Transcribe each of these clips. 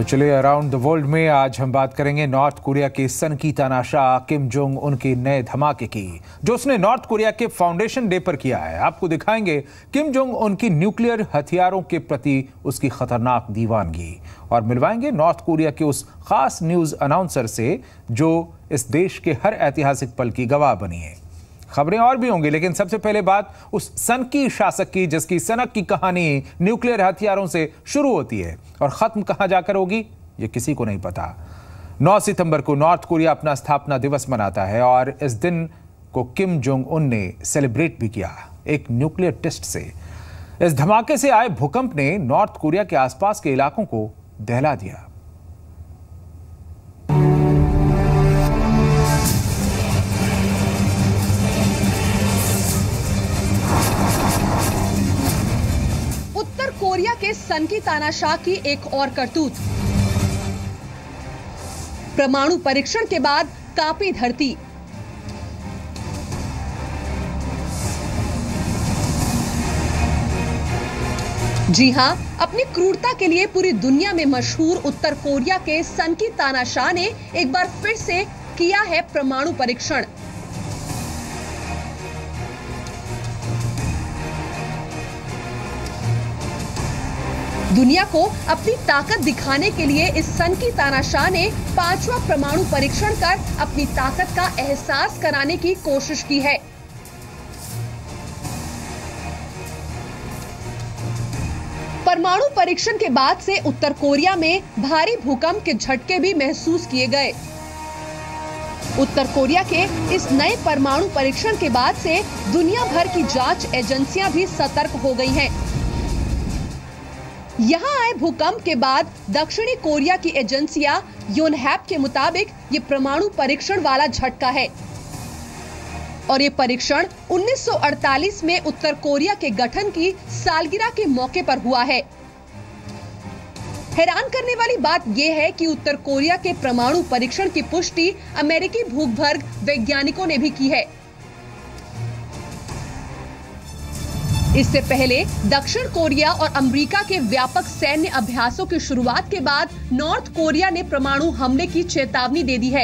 तो चलिए around the world में आज हम बात करेंगे नॉर्थ कोरिया के सनकी तानाशाह किम जोंग उन के नए धमाके की, जो उसने नॉर्थ कोरिया के फाउंडेशन डे पर किया है। आपको दिखाएंगे किम जोंग उन की न्यूक्लियर हथियारों के प्रति उसकी खतरनाक दीवानगी, और मिलवाएंगे नॉर्थ कोरिया के उस खास न्यूज अनाउंसर से जो इस देश के हर ऐतिहासिक पल की गवाह बनी है। खबरें और भी होंगी, लेकिन सबसे पहले बात उस सनकी शासक की जिसकी सनक की कहानी न्यूक्लियर हथियारों से शुरू होती है और खत्म कहां जाकर होगी ये किसी को नहीं पता। 9 सितंबर को नॉर्थ कोरिया अपना स्थापना दिवस मनाता है और इस दिन को किम जोंग उन ने सेलिब्रेट भी किया एक न्यूक्लियर टेस्ट से। इस धमाके से आए भूकंप ने नॉर्थ कोरिया के आसपास के इलाकों को दहला दिया। कोरिया के सनकी तानाशाह की एक और करतूत। परमाणु परीक्षण के बाद कांपी धरती। जी हां, अपनी क्रूरता के लिए पूरी दुनिया में मशहूर उत्तर कोरिया के सनकी तानाशाह ने एक बार फिर से किया है परमाणु परीक्षण। दुनिया को अपनी ताकत दिखाने के लिए इस सनकी तानाशाह ने 5वां परमाणु परीक्षण कर अपनी ताकत का एहसास कराने की कोशिश की है। परमाणु परीक्षण के बाद से उत्तर कोरिया में भारी भूकंप के झटके भी महसूस किए गए। उत्तर कोरिया के इस नए परमाणु परीक्षण के बाद से दुनिया भर की जांच एजेंसियां भी सतर्क हो गई हैं। यहां आए भूकंप के बाद दक्षिणी कोरिया की एजेंसियां योनहैप के मुताबिक ये परमाणु परीक्षण वाला झटका है और ये परीक्षण 1948 में उत्तर कोरिया के गठन की सालगिरह के मौके पर हुआ है। हैरान करने वाली बात यह है कि उत्तर कोरिया के परमाणु परीक्षण की पुष्टि अमेरिकी भूगर्भ वैज्ञानिकों ने भी की है। इससे पहले दक्षिण कोरिया और अमेरिका के व्यापक सैन्य अभ्यासों की शुरुआत के बाद नॉर्थ कोरिया ने परमाणु हमले की चेतावनी दे दी है।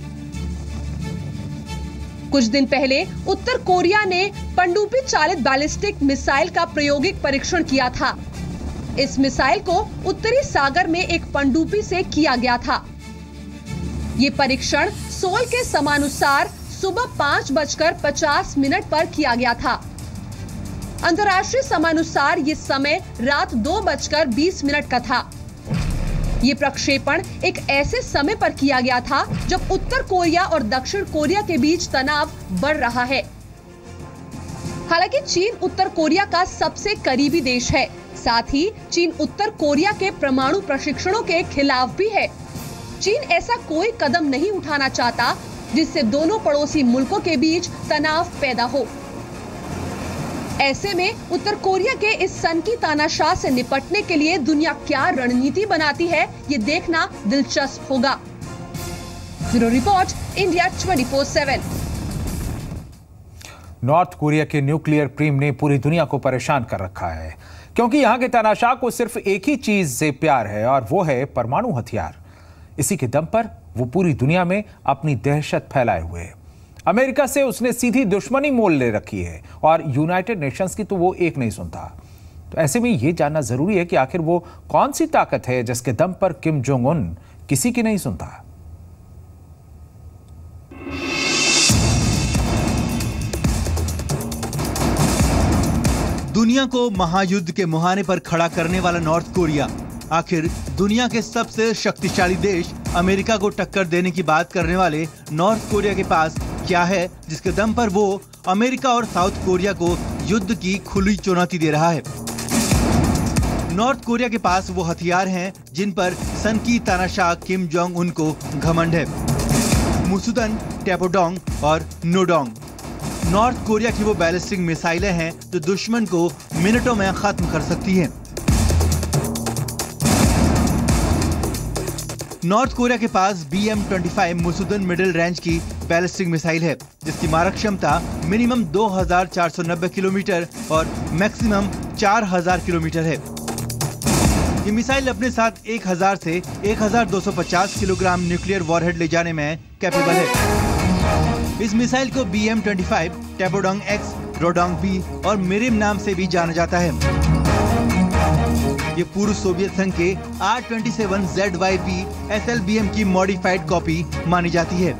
कुछ दिन पहले उत्तर कोरिया ने पनडुब्बी चालित बैलिस्टिक मिसाइल का प्रायोगिक परीक्षण किया था। इस मिसाइल को उत्तरी सागर में एक पनडुब्बी से किया गया था। ये परीक्षण सोल के समानुसार सुबह 5:50 पर किया गया था। अंतर्राष्ट्रीय समयानुसार ये समय रात 2:20 का था। ये प्रक्षेपण एक ऐसे समय पर किया गया था जब उत्तर कोरिया और दक्षिण कोरिया के बीच तनाव बढ़ रहा है। हालांकि चीन उत्तर कोरिया का सबसे करीबी देश है, साथ ही चीन उत्तर कोरिया के परमाणु प्रशिक्षणों के खिलाफ भी है। चीन ऐसा कोई कदम नहीं उठाना चाहता जिससे दोनों पड़ोसी मुल्कों के बीच तनाव पैदा हो। ऐसे में उत्तर कोरिया के इस सनकी तानाशाह से निपटने के लिए दुनिया क्या रणनीति बनाती है, ये देखना दिलचस्प होगा। Bureau report, India 24/7। North Korea के न्यूक्लियर प्रेम ने पूरी दुनिया को परेशान कर रखा है, क्योंकि यहाँ के तानाशाह को सिर्फ एक ही चीज से प्यार है और वो है परमाणु हथियार। इसी के दम पर वो पूरी दुनिया में अपनी दहशत फैलाए हुए है। अमेरिका से उसने सीधी दुश्मनी मोल ले रखी है और यूनाइटेड नेशंस की तो वो एक नहीं सुनता। तो ऐसे में ये जानना जरूरी है कि आखिर वो कौन सी ताकत है जिसके दम पर किम जोंग उन किसी की नहीं सुनता। दुनिया को महायुद्ध के मुहाने पर खड़ा करने वाला नॉर्थ कोरिया आखिर दुनिया के सबसे शक्तिशाली देश अमेरिका को टक्कर देने की बात करने वाले नॉर्थ कोरिया के पास क्या है जिसके दम पर वो अमेरिका और साउथ कोरिया को युद्ध की खुली चुनौती दे रहा है। नॉर्थ कोरिया के पास वो हथियार हैं जिन पर सनकी तानाशाह किम जोंग उन को घमंड है। मुसुदन, टेपोडोंग और नोडोंग। नॉर्थ कोरिया की वो बैलिस्टिक मिसाइलें हैं जो दुश्मन को मिनटों में खत्म कर सकती हैं। नॉर्थ कोरिया के पास BM-25 मुसुदन मिडिल रेंज की बैलिस्टिक मिसाइल है जिसकी मारक क्षमता मिनिमम 2490 किलोमीटर और मैक्सिमम 4000 किलोमीटर है। ये मिसाइल अपने साथ 1000 से 1250 किलोग्राम न्यूक्लियर वॉरहेड ले जाने में कैपेबल है। इस मिसाइल को BM-25, टैपोडोंग X, रोडोंग B और मिरिम नाम से भी जाना जाता है। ये पूर्व सोवियत संघ के R-27ZYP SLBM की मॉडिफाइड कॉपी मानी जाती है।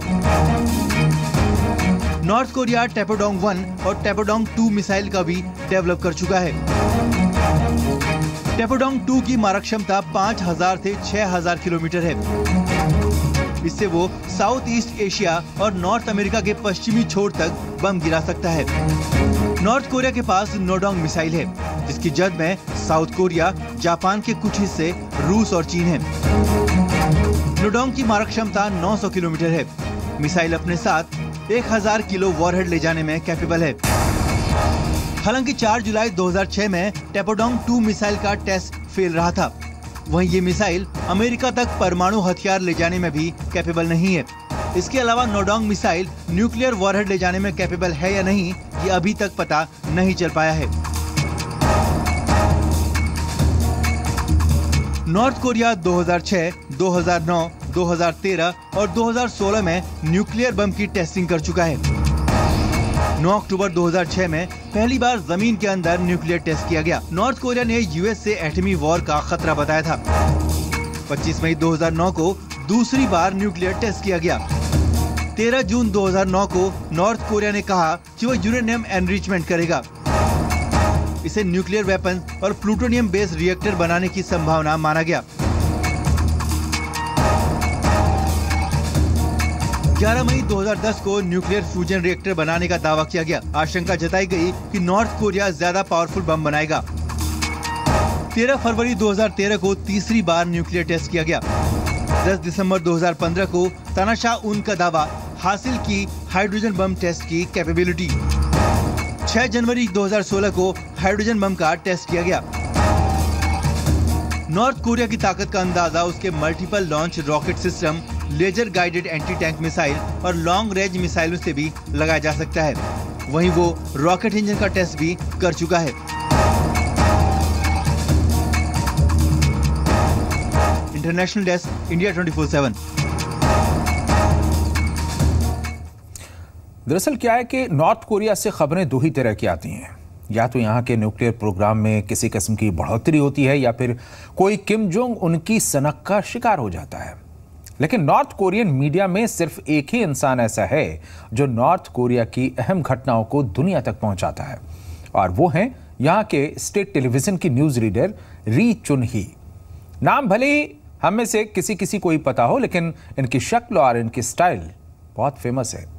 नॉर्थ कोरिया टैपोडोंग 1 और टैपोडोंग 2 मिसाइल का भी डेवलप कर चुका है। टैपोडोंग 2 की मारक क्षमता 5000 से 6000 किलोमीटर है। इससे वो साउथ ईस्ट एशिया और नॉर्थ अमेरिका के पश्चिमी छोर तक बम गिरा सकता है। नॉर्थ कोरिया के पास नोडोंग मिसाइल है, जिसकी जद में साउथ कोरिया, जापान के कुछ हिस्से, रूस और चीन है। नोडोंग की मारक क्षमता 900 किलोमीटर है। मिसाइल अपने साथ 1000 किलो वॉरहेड ले जाने में कैपेबल है। हालांकि 4 जुलाई 2006 में टैपोडोंग 2 मिसाइल का टेस्ट फेल रहा था। वहीं ये मिसाइल अमेरिका तक परमाणु हथियार ले जाने में भी कैपेबल नहीं है। इसके अलावा नोडोंग मिसाइल न्यूक्लियर वॉरहेड ले जाने में कैपेबल है या नहीं, ये अभी तक पता नहीं चल पाया है। नॉर्थ कोरिया 2006, 2009, 2013 और 2016 में न्यूक्लियर बम की टेस्टिंग कर चुका है। 9 अक्टूबर 2006 में पहली बार जमीन के अंदर न्यूक्लियर टेस्ट किया गया। नॉर्थ कोरिया ने यूएस से एटमी वॉर का खतरा बताया था। 25 मई 2009 को दूसरी बार न्यूक्लियर टेस्ट किया गया। 13 जून 2009 को नॉर्थ कोरिया ने कहा कि वो यूरेनियम एनरिचमेंट करेगा। इसे न्यूक्लियर वेपन और प्लूटोनियम बेस्ड रिएक्टर बनाने की संभावना माना गया। 11 मई 2010 को न्यूक्लियर फ्यूजन रिएक्टर बनाने का दावा किया गया। आशंका जताई गई कि नॉर्थ कोरिया ज्यादा पावरफुल बम बनाएगा। 13 फरवरी 2013 को तीसरी बार न्यूक्लियर टेस्ट किया गया। 10 दिसंबर 2015 को तानाशाह-उन का दावा हासिल की हाइड्रोजन बम टेस्ट की कैपेबिलिटी। 6 जनवरी 2016 को हाइड्रोजन बम का टेस्ट किया गया। नॉर्थ कोरिया की ताकत का अंदाजा उसके multiple launch rocket system, laser guided anti tank missile और लॉन्ग रेंज मिसाइलों से भी लगाया जा सकता है। वहीं वो रॉकेट इंजन का टेस्ट भी कर चुका है। International desk, India 24/7। दरअसल क्या है कि नॉर्थ कोरिया से खबरें दो ही तरह की आती हैं। या तो यहाँ के न्यूक्लियर प्रोग्राम में किसी किस्म की बढ़ोतरी होती है या फिर कोई किम जोंग उनकी सनक का शिकार हो जाता है। लेकिन नॉर्थ कोरियन मीडिया में सिर्फ एक ही इंसान ऐसा है जो नॉर्थ कोरिया की अहम घटनाओं को दुनिया तक पहुंचाता है, और वो हैं यहाँ के स्टेट टेलीविजन की न्यूज रीडर री चुन ही। नाम भले ही हम में से किसी को ही पता हो, लेकिन इनकी शक्ल और इनकी स्टाइल बहुत फेमस है।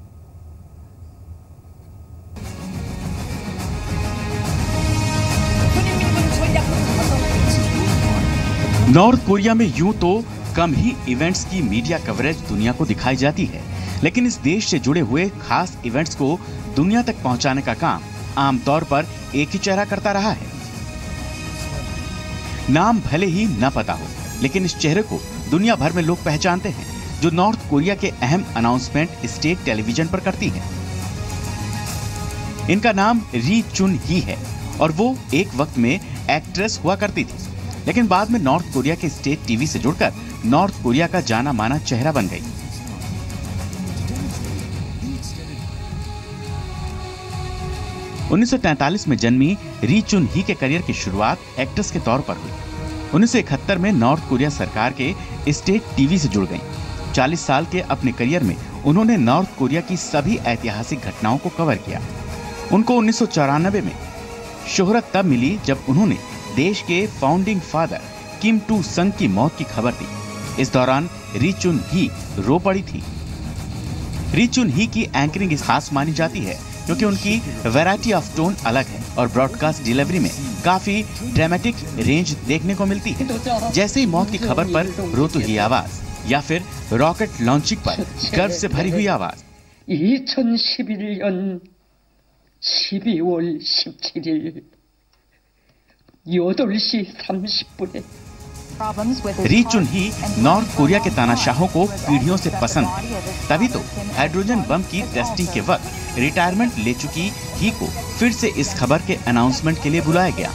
नॉर्थ कोरिया में यूं तो कम ही इवेंट्स की मीडिया कवरेज दुनिया को दिखाई जाती है, लेकिन इस देश से जुड़े हुए खास इवेंट्स को दुनिया तक पहुंचाने का काम आमतौर पर एक ही चेहरा करता रहा है। नाम भले ही न पता हो, लेकिन इस चेहरे को दुनिया भर में लोग पहचानते हैं, जो नॉर्थ कोरिया के अहम अनाउंसमेंट स्टेट टेलीविजन पर करती है। इनका नाम री चुन ही है और वो एक वक्त में एक्ट्रेस हुआ करती थी, लेकिन बाद में नॉर्थ कोरिया के स्टेट टीवी से जुड़कर नॉर्थ कोरिया का जाना माना चेहरा बन गई। (1943) में जन्मी री चुन ही के करियर की शुरुआत एक्ट्रेस के तौर पर हुई। 1971 में नॉर्थ कोरिया सरकार के स्टेट टीवी से जुड़ गईं। 40 साल के अपने करियर में उन्होंने नॉर्थ कोरिया की सभी ऐतिहासिक घटनाओं को कवर किया। उनको 1994 में शोहरत तब मिली जब उन्होंने देश के फाउंडिंग फादर किम टू संग की मौत की खबर दी। इस दौरान री चुन ही रो पड़ी थी। री चुन ही की एंकरिंग खास मानी जाती है क्योंकि उनकी वैरायटी ऑफ टोन अलग है और ब्रॉडकास्ट डिलीवरी में काफी ड्रामेटिक रेंज देखने को मिलती है। जैसे ही मौत की खबर पर रोती हुई आवाज या फिर रॉकेट लॉन्चिंग पर गर्व से भरी हुई आवाज। 2011년 12월 17일 8시 30분에 री चुन ही नॉर्थ कोरिया के तानाशाहों को पीढ़ियों से पसंद है। तभी तो हाइड्रोजन बम की टेस्टिंग के वक्त रिटायरमेंट ले चुकी ही को फिर से इस खबर के अनाउंसमेंट के लिए बुलाया गया।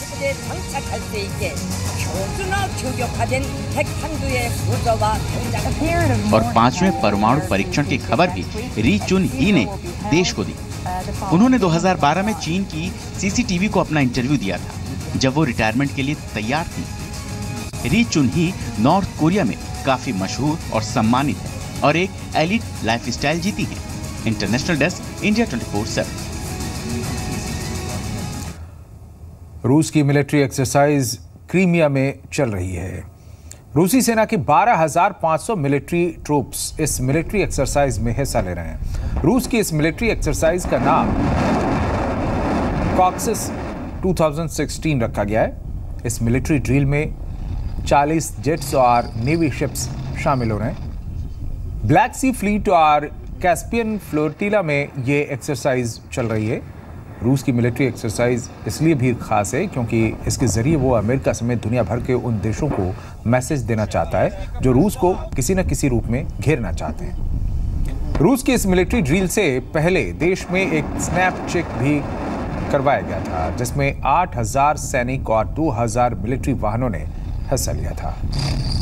और 5वें परमाणु परीक्षण की खबर भी री चुन ही ने देश को दी। उन्होंने 2012 में चीन की सीसीटीवी को अपना इंटरव्यू दिया था, जब वो रिटायरमेंट के लिए तैयार थी। री चुन ही नॉर्थ कोरिया में काफी मशहूर और सम्मानित है और एक एलिट लाइफस्टाइल जीती है। International desk, India 24/7। रूस की मिलिट्री एक्सरसाइज क्रीमिया में चल रही है। रूसी सेना की 12,500 मिलिट्री ट्रूप्स इस मिलिट्री एक्सरसाइज में हिस्सा ले रहे हैं। रूस की इस मिलिट्री एक्सरसाइज का नाम कॉक्सस 2016 रखा गया है। इस मिलिट्री ड्रिल में 40 जेट्स और नेवी शिप्स शामिल हो रहे हैं। ब्लैक सी फ्लीट और कैस्पियन फ्लोटिला में ये एक्सरसाइज चल रही है। रूस की मिलिट्री एक्सरसाइज इसलिए भी खास है क्योंकि इसके जरिए वो अमेरिका समेत दुनिया भर के उन देशों को मैसेज देना चाहता है जो रूस को किसी न किसी रूप में घेरना चाहते हैं। रूस की इस मिलिट्री ड्रिल से पहले देश में एक स्नैप चेक भी करवाया गया था, जिसमें 8,000 सैनिक और 2,000 मिलिट्री वाहनों ने हिस्सा लिया था।